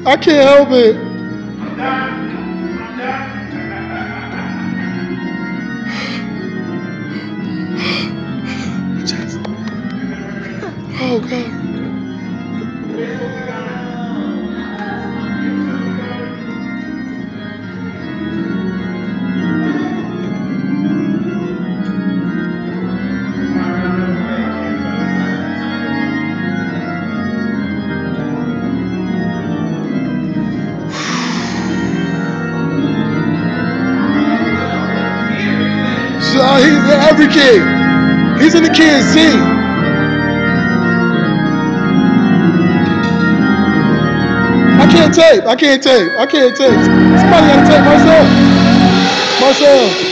I can't help it. Oh God. He's every kid. He's in the kid's team. I can't tape. Somebody gotta tape myself.